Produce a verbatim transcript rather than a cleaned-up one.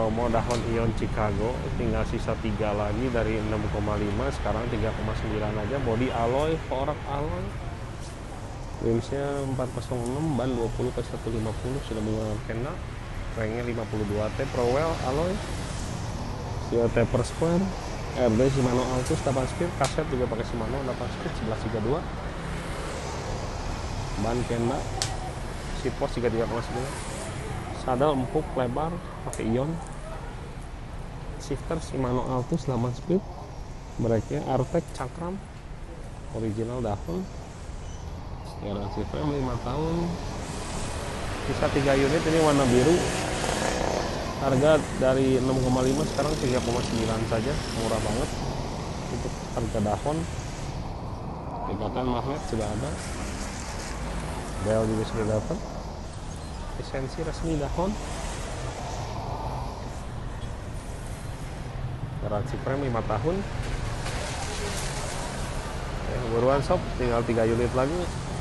promo dahon ion Chicago, tinggal sisa tiga lagi dari enam koma lima, sekarang tiga koma sembilan aja. Body alloy, fork alloy, rimsnya empat nol enam, ban dua puluh ke seratus lima puluh, sudah menggunakan kena, ringnya lima puluh dua T, Prowell alloy, steel taper square, R D Shimano Altus delapan speed, kaset juga pakai Shimano delapan speed sebelas tiga puluh dua, ban kena, seat post tiga puluh tiga koma sembilan, sadel empuk lebar pakai ion, shifter Shimano Altus delapan speed, brake-nya Artec cakram original dahon, garansi frame lima tahun, sisa tiga unit. Ini warna biru, harga dari enam koma lima sekarang tiga koma sembilan saja, murah banget untuk harga dahon. Ikatan magnet sudah ada, bel juga sudah dapat, lisensi resmi dahon, garansi frame lima tahun. Oke, buruan sob, tinggal tiga unit lagi.